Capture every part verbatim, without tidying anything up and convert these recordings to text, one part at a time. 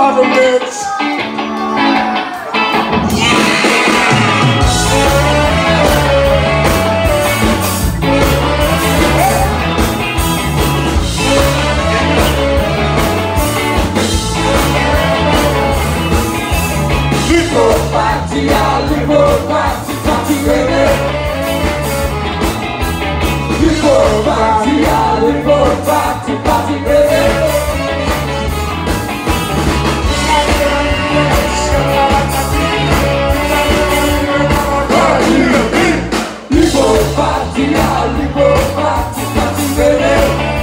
bottom, bitch. Party, Lipo party, party reggae. Lipo party, Lipo party, party reggae. Lipo party, Lipo party, party reggae.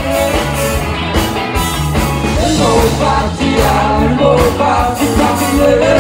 Lipo party, Lipo party, party reggae.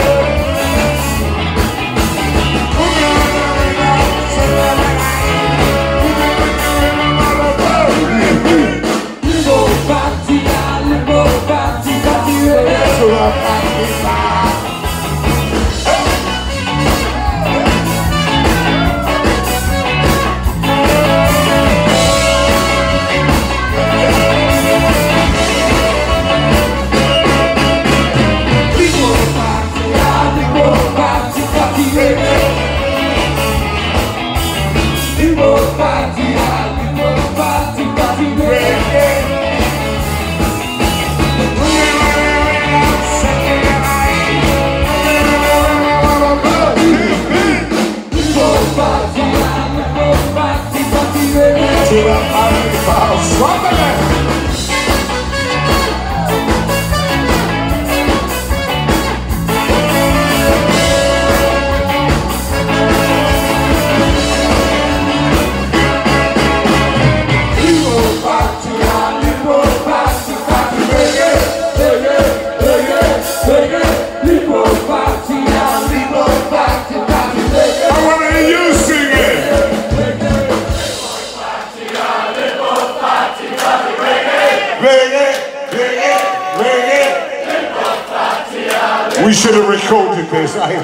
We should have recorded this. I...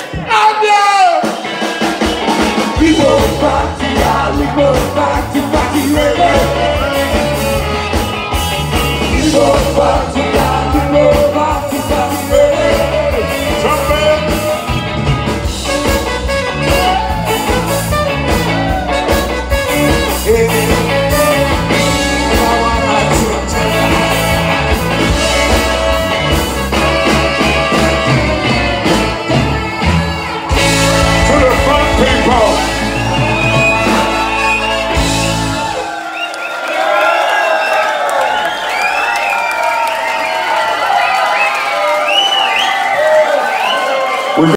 Lipo party, Lipo party, party reggae. Lipo party.